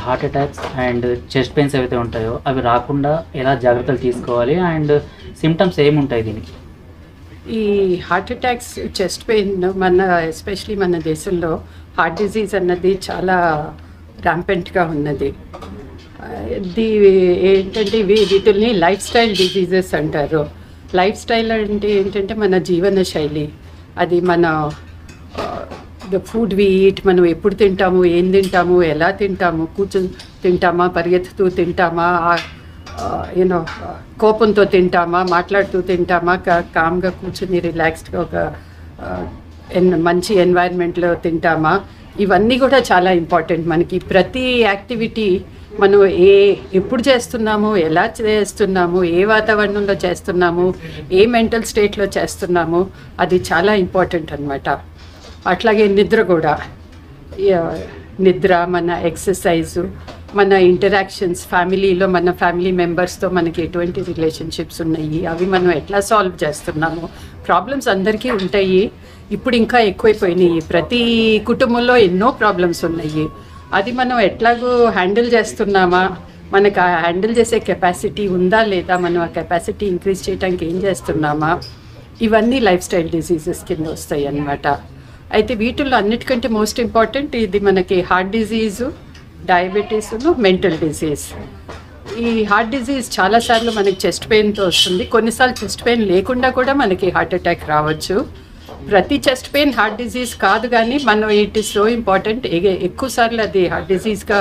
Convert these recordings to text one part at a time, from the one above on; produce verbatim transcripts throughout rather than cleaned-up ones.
Heart attacks and chest pains ఏవైతే ఉంటాయో అవి రాకుండా ఎలా జాగ్రత్తలు తీసుకోవాలి అండ్ సిమ్టమ్స్ ఏముంటాయి దీనికి? ఈ హార్ట్ అటాక్స్, చెస్ట్ పెయిన్ మన ఎస్పెషలీ మన దేశంలో హార్ట్ డిజీజ్ అన్నది చాలా ర్యాంపెంట్గా ఉన్నది. ఇది ఏంటంటే ఇవి వీటిల్ని లైఫ్ స్టైల్ డిజీజెస్ అంటారు. లైఫ్ స్టైల్ అంటే ఏంటంటే మన జీవన శైలి, అది మన ద ఫుడ్ వి ఈట్, మనం ఎప్పుడు తింటాము, ఏం తింటాము, ఎలా తింటాము, కూర్చొని తింటామా, పరిగెత్తుతూ తింటామా, యూనో కోపంతో తింటామా, మాట్లాడుతూ తింటామా, కామ్గా కూర్చొని రిలాక్స్డ్గా ఒక ఎన్ మంచి ఎన్వైర్న్మెంట్లో తింటామా, ఇవన్నీ కూడా చాలా ఇంపార్టెంట్. మనకి ప్రతి యాక్టివిటీ మనం ఏ ఎప్పుడు చేస్తున్నాము, ఎలా చేస్తున్నాము, ఏ వాతావరణంలో చేస్తున్నాము, ఏ మెంటల్ స్టేట్లో చేస్తున్నాము, అది చాలా ఇంపార్టెంట్ అన్నమాట. అట్లాగే నిద్ర కూడా, నిద్ర, మన ఎక్సర్సైజు, మన ఇంటరాక్షన్స్, ఫ్యామిలీలో మన ఫ్యామిలీ మెంబర్స్తో మనకి ఎటువంటి రిలేషన్షిప్స్ ఉన్నాయి, అవి మనం ఎట్లా సాల్వ్ చేస్తున్నాము. ప్రాబ్లమ్స్ అందరికీ ఉంటాయి, ఇప్పుడు ఇంకా ఎక్కువైపోయినాయి. ప్రతి కుటుంబంలో ఎన్నో ప్రాబ్లమ్స్ ఉన్నాయి. అది మనం ఎట్లాగో హ్యాండిల్ చేస్తున్నామా, మనకు ఆ హ్యాండిల్ చేసే కెపాసిటీ ఉందా లేదా, మనం ఆ కెపాసిటీ ఇంక్రీజ్ చేయడానికి ఏం చేస్తున్నామా, ఇవన్నీ లైఫ్ స్టైల్ డిసీజెస్ కింద వస్తాయి అన్నమాట. అయితే వీటిల్లో అన్నిటికంటే మోస్ట్ ఇంపార్టెంట్ ఇది మనకి హార్ట్ డిజీజు, డయాబెటీసును, మెంటల్ డిజీజ్. ఈ హార్ట్ డిజీజ్ చాలాసార్లు మనకి చెస్ట్ పెయిన్తో వస్తుంది, కొన్నిసార్లు చెస్ట్ పెయిన్ లేకుండా కూడా మనకి హార్ట్ అటాక్ రావచ్చు. ప్రతి చెస్ట్ పెయిన్ హార్ట్ డిజీజ్ కాదు, కానీ మనం ఇట్ ఈస్ సో ఇంపార్టెంట్. ఎక్కువసార్లు అది హార్ట్ డిజీజ్గా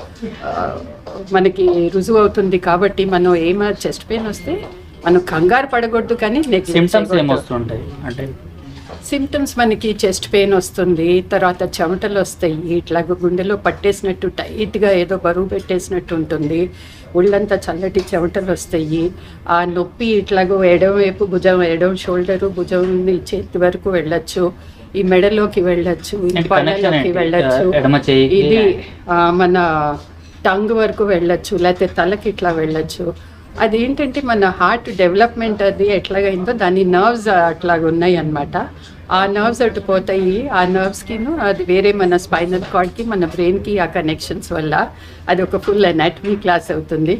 మనకి రుజువు అవుతుంది. కాబట్టి మనం ఏమైనా చెస్ట్ పెయిన్ వస్తే మనం కంగారు పడకూడదు, కానీ సిమ్టమ్స్ ఏమొస్తుంటాయి అంటే సిమ్టమ్స్ మనకి చెస్ట్ పెయిన్ వస్తుంది, తర్వాత చెమటలు వస్తాయి, ఇట్లాగ గుండెలో పట్టేసినట్టు టైట్గా ఏదో బరువు పెట్టేసినట్టు ఉంటుంది, ఒళ్ళంతా చల్లటి చెమటలు వస్తాయి, ఆ నొప్పి ఇట్లాగో ఎడమవైపు భుజం, ఎడమ షోల్డరు, భుజం చేతి వరకు వెళ్ళచ్చు, ఈ మెడలోకి వెళ్ళచ్చు, ఈ పళ్ళలోకి వెళ్ళచ్చు, ఇది మన టంగ్ వరకు వెళ్ళచ్చు, లేకపోతే తలకి ఇట్లా వెళ్ళచ్చు. అదేంటంటే మన హార్ట్ డెవలప్మెంట్ అది ఎట్లాగైందో దాని నర్వ్స్ అట్లాగ ఉన్నాయి అన్నమాట. ఆ నర్వ్స్ అటు పోతాయి, ఆ నర్వ్స్కిను అది వేరే మన స్పైనల్ కార్డ్కి, మన బ్రెయిన్కి ఆ కనెక్షన్స్ వల్ల అది ఒక ఫుల్ అనాటమీ క్లాస్ అవుతుంది.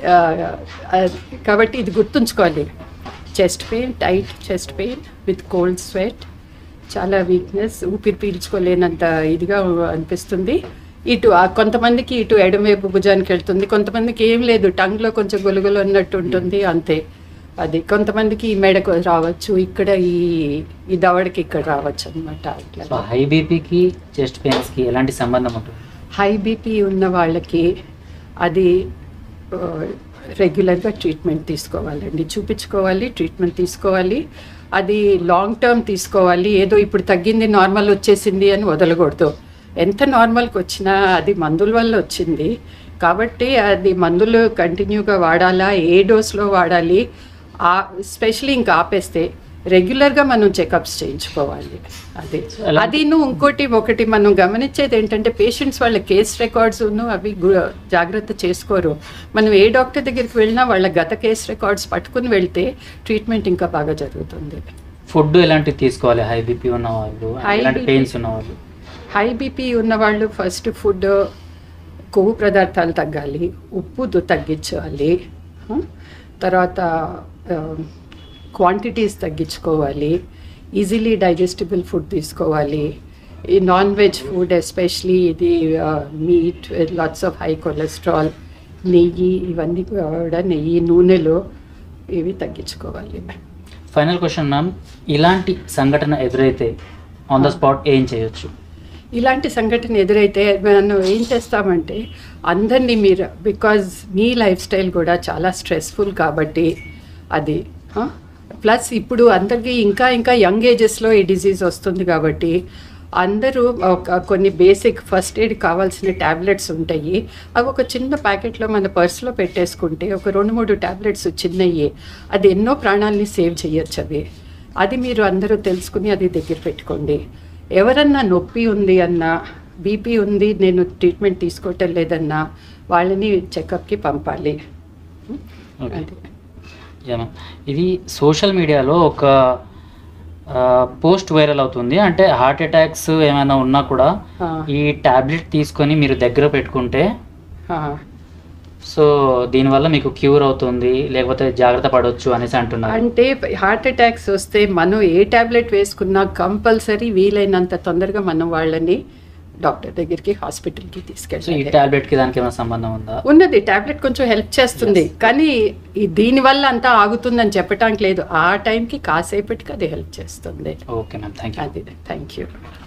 కాబట్టి ఇది గుర్తుంచుకోవాలి. Chest pain, tight chest pain with cold sweat, చాలా వీక్నెస్, ఊపిరి పీల్చుకోలేనంత ఇదిగా అనిపిస్తుంది. ఇటు కొంతమందికి ఇటు ఎడమవైపు భుజానికి వెళ్తుంది, కొంతమందికి ఏం లేదు, టంగ్లో కొంచెం గొలుగులు అన్నట్టు ఉంటుంది, అంతే. అది కొంతమందికి ఈ మెడకు రావచ్చు, ఇక్కడ ఈ ఈ దవడకి ఇక్కడ రావచ్చు అనమాట. అట్లా హై బీపీకి చెస్ట్ పెయిన్స్కి ఎలాంటి సంబంధం ఉంటుంది? హై బీపీ ఉన్న వాళ్ళకి అది రెగ్యులర్గా ట్రీట్మెంట్ తీసుకోవాలండి, చూపించుకోవాలి, ట్రీట్మెంట్ తీసుకోవాలి. అది లాంగ్ టర్మ్ తీసుకోవాలి. ఏదో ఇప్పుడు తగ్గింది, నార్మల్ వచ్చేసింది అని వదలకూడదు. ఎంత నార్మల్కి వచ్చినా అది మందుల వల్ల వచ్చింది కాబట్టి అది మందులు కంటిన్యూగా వాడాలా, ఏ డోస్లో వాడాలి, స్పెషలీ ఇంకా ఆపేస్తే రెగ్యులర్గా మనం చెకప్స్ చేయించుకోవాలి. అది అది నువ్వు ఇంకోటి ఒకటి మనం గమనించేది ఏంటంటే పేషెంట్స్ వాళ్ళ కేస్ రికార్డ్స్ను అవి జాగ్రత్త చేసుకోరు. మనం ఏ డాక్టర్ దగ్గరికి వెళ్ళినా వాళ్ళ గత కేస్ రికార్డ్స్ పట్టుకుని వెళ్తే ట్రీట్మెంట్ ఇంకా బాగా జరుగుతుంది. ఫుడ్ ఎలాంటివి తీసుకోవాలి హై బీపీ ఉన్న వాళ్ళు, ఎలాంటి పెయిన్స్ ఉన్న వాళ్ళు? హై బీపీ ఉన్నవాళ్ళు ఫస్ట్ ఫుడ్ కొవ్వు పదార్థాలు తగ్గాలి, ఉప్పు తగ్గించాలి, తర్వాత క్వాంటిటీస్ తగ్గించుకోవాలి, ఈజీలీ డైజెస్టిబుల్ ఫుడ్ తీసుకోవాలి. ఈ నాన్ వెజ్ ఫుడ్ ఎస్పెషలీ ఇది meat with lots of high cholesterol, నెయ్యి, ఇవన్నీ కూడా నెయ్యి, నూనెలు, ఇవి తగ్గించుకోవాలి. ఫైనల్ క్వశ్చన్ మ్యామ్, ఇలాంటి సంఘటన ఎదురైతే ఆన్ ద స్పాట్ ఏం చేయొచ్చు? ఇలాంటి సంఘటన ఎదురైతే మనం ఏం చేస్తామంటే అందరినీ మీరు, బికాజ్ మీ లైఫ్ స్టైల్ కూడా చాలా స్ట్రెస్ఫుల్ కాబట్టి అది, ప్లస్ ఇప్పుడు అందరికీ ఇంకా ఇంకా యంగ్ ఏజెస్లో ఈ డిజీజ్ వస్తుంది కాబట్టి అందరూ ఒక కొన్ని బేసిక్ ఫస్ట్ ఎయిడ్ కావాల్సిన ట్యాబ్లెట్స్ ఉంటాయి, అవి ఒక చిన్న ప్యాకెట్లో మన పర్స్లో పెట్టేసుకుంటే ఒక రెండు మూడు ట్యాబ్లెట్స్ చిన్నవి, అది ఎన్నో ప్రాణాలని సేవ్ చేయొచ్చు. అవి అది మీరు అందరూ తెలుసుకుని అది దగ్గర పెట్టుకోండి. ఎవరన్నా నొప్పి ఉంది అన్నా, బీపీ ఉంది నేను ట్రీట్మెంట్ తీసుకోవటం లేదన్నా వాళ్ళని చెకప్కి పంపాలి. ఇది సోషల్ మీడియాలో ఒక పోస్ట్ వైరల్ అవుతుంది, అంటే హార్ట్ అటాక్స్ ఏమైనా ఉన్నా కూడా ఈ టాబ్లెట్ తీసుకొని మీరు దగ్గర పెట్టుకుంటే సో దీనివల్ల మీకు క్యూర్ అవుతుంది లేకపోతే జాగ్రత్త పడవచ్చు అనేసి అంటున్నారు. అంటే హార్ట్ అటాక్స్ వస్తే మనం ఏ ట్యాబ్లెట్ వేసుకున్నా కంపల్సరీ వీలైనంత తొందరగా మనం వాళ్ళని డాక్టర్ దగ్గరికి హాస్పిటల్కి సో ఈ తీసుకెళ్ళాలి. టాబ్లెట్ కి దానికి ఏమైనా సంబంధం ఉందా? ఉన్నది, టాబ్లెట్ కొంచెం హెల్ప్ చేస్తుంది, కానీ ఈ దీనివల్ల అంతా ఆగుతుందని చెప్పటానికి లేదు. ఆ టైంకి కాసేపటికి అది హెల్ప్ చేస్తుంది. Okay ma'am, thank you. అది థ్యాంక్ యూ.